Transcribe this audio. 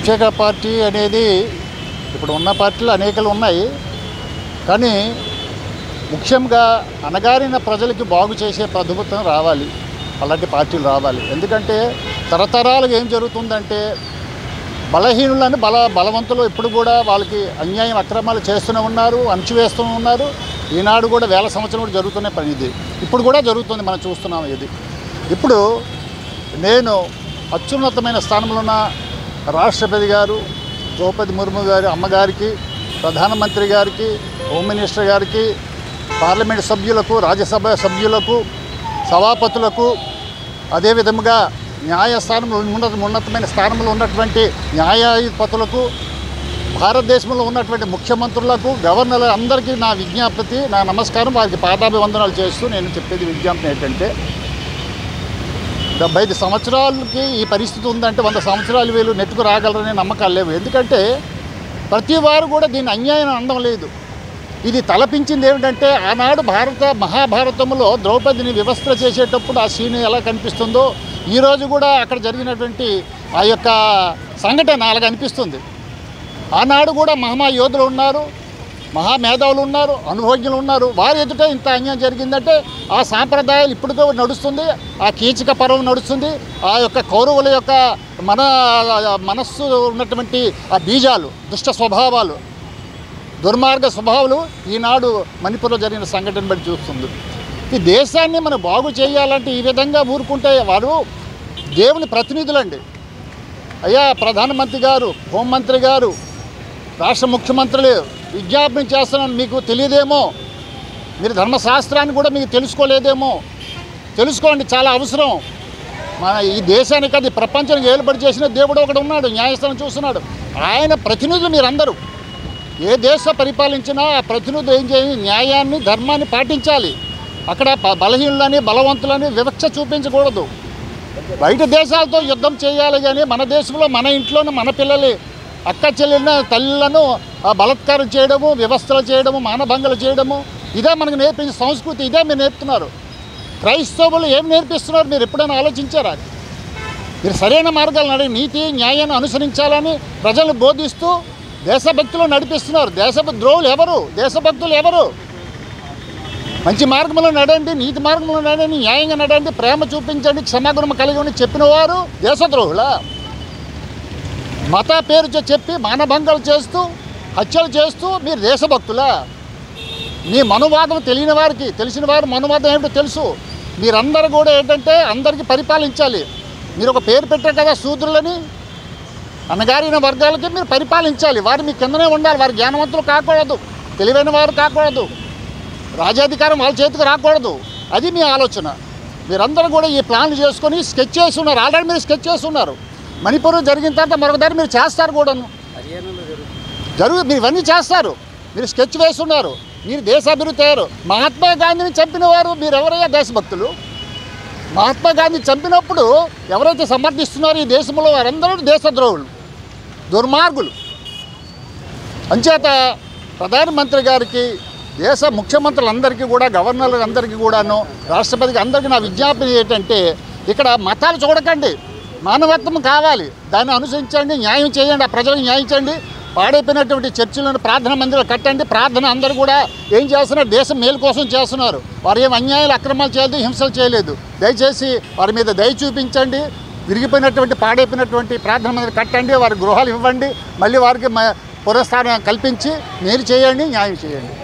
ప్రత్యేక పార్టీ అనేది ఇప్పుడు ఉన్న పార్టీలు అనేకలు ఉన్నాయి. కానీ ముఖ్యంగా అణగారిన ప్రజలకి బాగు చేసే ప్రభుత్వం రావాలి, అలాంటి పార్టీలు రావాలి. ఎందుకంటే తరతరాలుగా ఏం జరుగుతుందంటే బలహీనులను బలవంతులు ఇప్పుడు కూడా వాళ్ళకి అన్యాయం అక్రమాలు చేస్తూనే ఉన్నారు, అణచివేస్తూ ఉన్నారు. ఈనాడు కూడా వేల సంవత్సరం కూడా జరుగుతున్న పని ఇది, ఇప్పుడు కూడా జరుగుతుంది, మనం చూస్తున్నాం. ఇది ఇప్పుడు నేను అత్యున్నతమైన స్థానంలో ఉన్న రాష్ట్రపతి గారు ద్రౌపది ముర్ము గారి అమ్మగారికి, ప్రధానమంత్రి గారికి, హోమ్ మినిస్టర్ గారికి, పార్లమెంట్ సభ్యులకు, రాజ్యసభ సభ్యులకు, సభాపతులకు, అదేవిధంగా న్యాయస్థానంలో ఉన్నతమైన స్థానంలో ఉన్నటువంటి న్యాయాధిపతులకు, భారతదేశంలో ఉన్నటువంటి ముఖ్యమంత్రులకు, గవర్నర్లు అందరికీ నా విజ్ఞప్తి, నా నమస్కారం, వారికి పాదాభివందనాలు చేస్తూ నేను చెప్పేది విజ్ఞప్తి ఏంటంటే 75 సంవత్సరాలకి ఈ పరిస్థితి ఉందంటే 100 సంవత్సరాలు వీళ్ళు నెట్టుకు రాగలరనే నమ్మకాలు లేవు. ఎందుకంటే ప్రతి వారు కూడా దీన్ని అన్యాయం అనడం లేదు. ఇది తలపించింది ఏమిటంటే ఆనాడు మహాభారతంలో ద్రౌపదిని వివస్త్ర చేసేటప్పుడు ఆ సీన్ ఎలా కనిపిస్తుందో ఈరోజు కూడా అక్కడ జరిగినటువంటి ఆ యొక్క సంఘటన అలాగ అనిపిస్తుంది. ఆనాడు కూడా మహాయోధులు ఉన్నారు, మహామేధావులు ఉన్నారు, అనుభవజ్ఞులు ఉన్నారు. వారి ఎదుట ఇంత అన్యాయం జరిగిందంటే ఆ సాంప్రదాయాలు ఇప్పటికో నడుస్తుంది, ఆ కీచక పర్వం నడుస్తుంది. ఆ యొక్క కౌరవుల యొక్క మనస్సు ఉన్నటువంటి ఆ బీజాలు, దుష్ట స్వభావాలు, దుర్మార్గ స్వభావాలు ఈనాడు మణిపూర్లో జరిగిన సంఘటన బట్టి చూస్తుంది. ఈ దేశాన్ని మనం బాగు చేయాలంటే ఈ విధంగా ఊరుకుంటే వారు దేవుని ప్రతినిధులండి. అయ్యా ప్రధానమంత్రి గారు, హోంమంత్రి గారు, రాష్ట్ర ముఖ్యమంత్రులు విజ్ఞాపన చేస్తున్నాను, మీకు తెలియదేమో, మీరు ధర్మశాస్త్రాన్ని కూడా మీకు తెలుసుకోలేదేమో, తెలుసుకోండి, చాలా అవసరం. మన ఈ దేశానికి అది ప్రపంచానికి ఏలుబడి చేసిన దేవుడు ఒకడు ఉన్నాడు, న్యాయస్థానం చూస్తున్నాడు. ఆయన ప్రతినిధులు మీరందరూ ఏ దేశ పరిపాలించినా ఆ ప్రతినిధులు ఏం చేయాలి, న్యాయాన్ని ధర్మాన్ని పాటించాలి. అక్కడ బలహీనులని బలవంతులని వివక్ష చూపించకూడదు. బయట దేశాలతో యుద్ధం చేయాలి, కానీ మన దేశంలో మన ఇంట్లోనే మన పిల్లలు అక్క చెల్లెళ్ళ తల్లులను బలత్కారం చేయడము, వ్యవస్థలు చేయడము, మానభంగాలు చేయడము, ఇదే మనకు నేర్పించే సంస్కృతి. ఇదే మీరు నేర్పుతున్నారు. క్రైస్తవులు ఏం నేర్పిస్తున్నారు మీరు ఎప్పుడైనా ఆలోచించారా? మీరు సరైన మార్గాలు నడిపి నీతి న్యాయాన్ని అనుసరించాలని ప్రజలను బోధిస్తూ దేశభక్తులు నడిపిస్తున్నారు. దేశద్రోహులు ఎవరు? దేశభక్తులు ఎవరు? మంచి మార్గంలో నడండి, నీతి మార్గంలో నడండి, న్యాయంగా నడండి, ప్రేమ చూపించండి, క్షమాగుణం కలిగి ఉండి చెప్పిన వారు దేశద్రోహులా? మత పేరు చెప్పి మానభంగాలు చేస్తూ హత్యలు చేస్తూ మీరు దేశభక్తులా? మీ మనువాదం తెలియని వారికి, తెలిసిన వారు మనువాదం ఏమిటో తెలుసు. మీరందరూ కూడా ఏంటంటే అందరికీ పరిపాలించాలి. మీరు ఒక పేరు పెట్టారు కదా శూద్రులని, అణగారిన వర్గాలకి మీరు పరిపాలించాలి. వారు మీ కిందనే ఉండాలి. వారు జ్ఞానవంతులు కాకూడదు, తెలివైన వారు కాకూడదు, రాజ్యాధికారం వాళ్ళ చేతికి రాకూడదు. అది మీ ఆలోచన. మీరందరూ కూడా ఈ ప్లాన్లు చేసుకొని స్కెచ్ చేసి ఉన్నారు. ఆల్రెడీ మీరు స్కెచ్ చేసి ఉన్నారు. మణిపూర్ జరిగిన తర్వాత మరొకదారి మీరు చేస్తారు కూడాను, మీరు ఇవన్నీ చేస్తారు. మీరు స్కెచ్ వేస్తున్నారు. మీరు దేశాభివృద్ధి అయ్యారు. మహాత్మా గాంధీని చంపిన వారు మీరు ఎవరయ్యా దేశభక్తులు? మహాత్మా గాంధీ చంపినప్పుడు ఎవరైతే సమర్థిస్తున్నారో ఈ దేశంలో వారందరూ దేశద్రోహులు, దుర్మార్గులు. అంచేత ప్రధానమంత్రి గారికి, దేశ ముఖ్యమంత్రులందరికీ కూడా, గవర్నర్లందరికీ కూడాను, రాష్ట్రపతికి అందరికీ నా విజ్ఞాపన ఏంటంటే ఇక్కడ మతాలు చూడకండి, మానవత్వం కావాలి, దాన్ని అనుసరించండి, న్యాయం చేయండి, ఆ ప్రజలకు న్యాయం చేయండి. పాడైపోయినటువంటి చర్చిలను ప్రార్థన మందిరాలు కట్టండి. ప్రార్థన అందరూ కూడా ఏం చేస్తున్నారు? దేశం మేలు కోసం చేస్తున్నారు. వారు ఏం అన్యాయాలు అక్రమాలు చేయలేదు, హింసలు చేయలేదు. దయచేసి వారి మీద దయ చూపించండి. విరిగిపోయినటువంటి పాడైపోయినటువంటి ప్రార్థన మందిరాలు కట్టండి, వారి గృహాలు ఇవ్వండి, మళ్ళీ వారికి పునఃస్థానం కల్పించి మీరు చేయండి, న్యాయం చేయండి.